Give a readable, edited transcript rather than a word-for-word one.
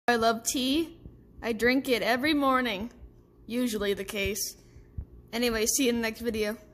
I love tea. I drink it every morning. Usually the case. Anyway, see you in the next video.